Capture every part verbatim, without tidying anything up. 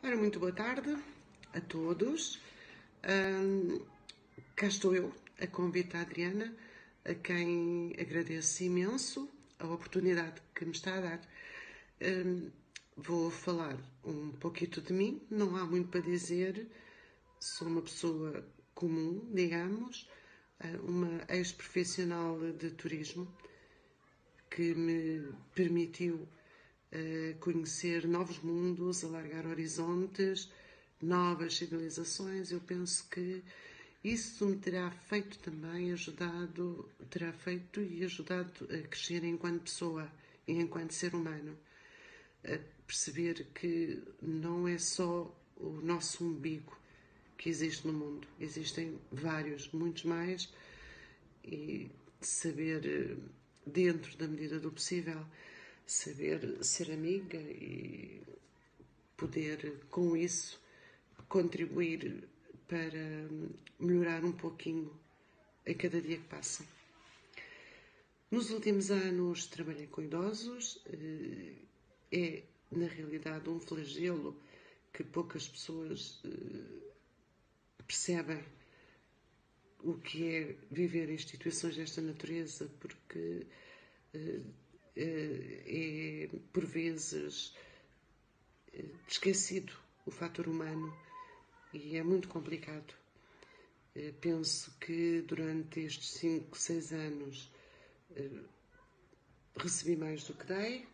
Ora, muito boa tarde a todos. Hum, cá estou eu, a convite da Adriana, a quem agradeço imenso a oportunidade que me está a dar. Hum, vou falar um pouquinho de mim, não há muito para dizer, sou uma pessoa comum, digamos, uma ex-profissional de turismo que me permitiu Uh, conhecer novos mundos, alargar horizontes, novas civilizações. Eu penso que isso me terá feito também, ajudado, terá feito e ajudado a crescer enquanto pessoa e enquanto ser humano. A perceber que não é só o nosso umbigo que existe no mundo, existem vários, muitos mais, e saber, dentro da medida do possível, saber ser amiga e poder, com isso, contribuir para melhorar um pouquinho a cada dia que passa. Nos últimos anos trabalhei com idosos, é na realidade um flagelo que poucas pessoas percebem o que é viver em instituições desta natureza, porque é, por vezes, esquecido o fator humano e é muito complicado. Penso que durante estes cinco, seis anos recebi mais do que dei.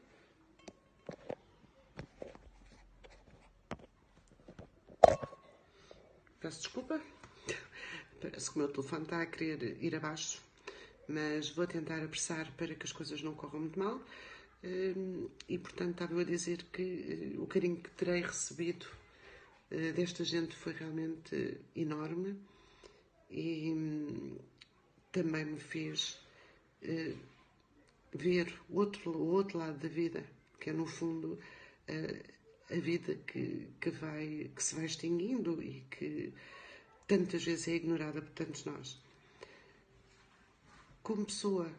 Peço desculpa, parece que o meu telefone está a querer ir abaixo, mas vou tentar apressar para que as coisas não corram muito mal. E, portanto, estava a dizer que o carinho que terei recebido desta gente foi realmente enorme e também me fez ver o outro, o outro lado da vida, que é, no fundo, a vida que, que, vai, que se vai extinguindo e que tantas vezes é ignorada por tantos nós. Como pessoa,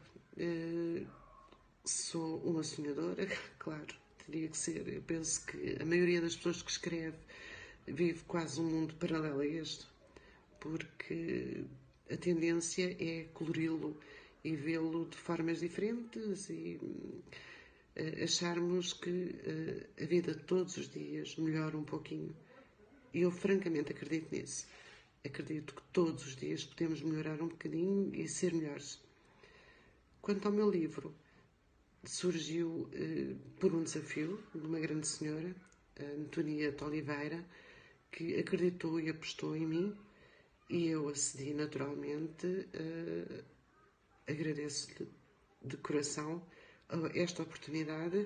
sou uma sonhadora, claro, teria que ser. Eu penso que a maioria das pessoas que escreve vive quase um mundo paralelo a este, porque a tendência é colori-lo e vê-lo de formas diferentes e acharmos que a vida de todos os dias melhora um pouquinho. E eu francamente acredito nisso. Acredito que todos os dias podemos melhorar um bocadinho e ser melhores. Quanto ao meu livro, surgiu eh, por um desafio de uma grande senhora, a Antonieta Oliveira, que acreditou e apostou em mim e eu acedi naturalmente. Eh, agradeço-lhe de coração esta oportunidade.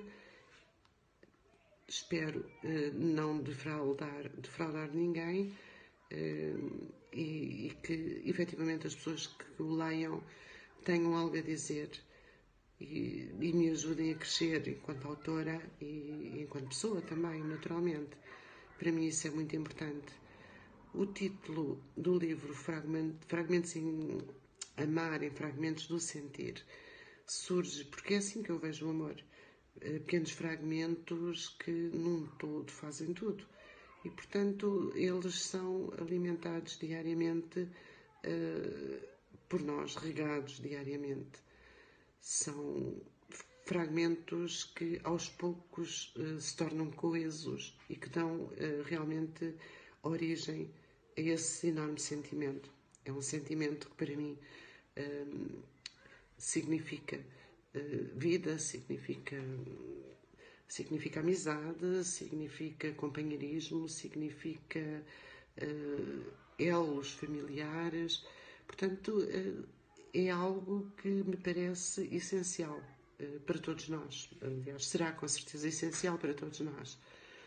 Espero eh, não defraudar, defraudar ninguém eh, e, e que efetivamente as pessoas que o leiam tenham algo a dizer e, e me ajudem a crescer enquanto autora e enquanto pessoa também, naturalmente. Para mim isso é muito importante. O título do livro, Fragment, Fragmentos em Amar, em Fragmentos do Sentir, surge porque é assim que eu vejo o amor. Pequenos fragmentos que num todo fazem tudo. E, portanto, eles são alimentados diariamente uh, por nós, regados diariamente. São fragmentos que aos poucos uh, se tornam coesos e que dão uh, realmente origem a esse enorme sentimento. É um sentimento que para mim uh, significa uh, vida, significa, significa amizade, significa companheirismo, significa uh, elos familiares. Portanto, uh, é algo que me parece essencial uh, para todos nós. Aliás, será com certeza essencial para todos nós.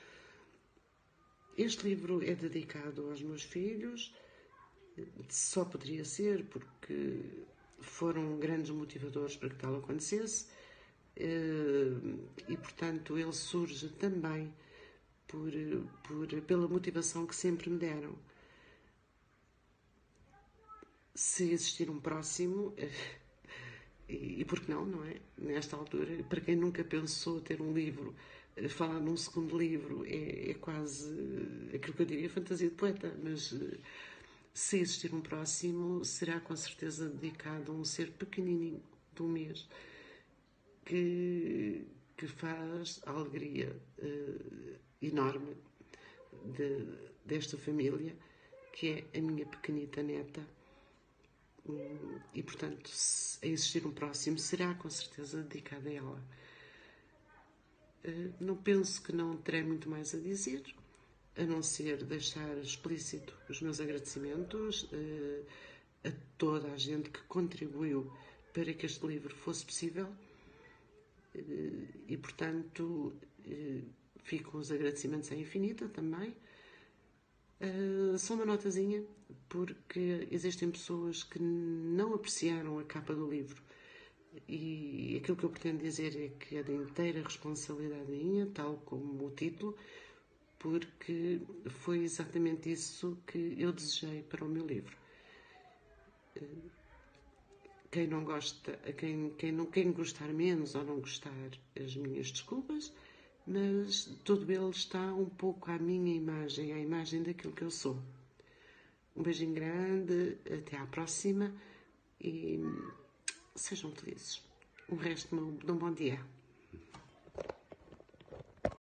Este livro é dedicado aos meus filhos. Só poderia ser porque foram grandes motivadores para que tal acontecesse e, portanto, ele surge também por, por, pela motivação que sempre me deram. Se existir um próximo, e, e por que não, não é? Nesta altura, para quem nunca pensou ter um livro falar num segundo livro é, é quase aquilo que eu diria fantasia de poeta, mas se existir um próximo, será com certeza dedicado a um ser pequenininho de um mês que, que faz a alegria uh, enorme de, desta família, que é a minha pequenita neta. E, portanto, se a existir um próximo, será com certeza dedicado a ela. Uh, não penso que não terei muito mais a dizer, a não ser deixar explícito os meus agradecimentos uh, a toda a gente que contribuiu para que este livro fosse possível uh, e, portanto, uh, ficam os agradecimentos à infinita também. Uh, só uma notazinha, porque existem pessoas que não apreciaram a capa do livro. E aquilo que eu pretendo dizer é que é de inteira responsabilidade minha, tal como o título, porque foi exatamente isso que eu desejei para o meu livro. Quem não gosta, quem, quem, não, quem gostar menos ou não gostar, as minhas desculpas, mas todo ele está um pouco à minha imagem, à imagem daquilo que eu sou. Um beijinho grande, até à próxima e sejam felizes. O resto de um bom dia.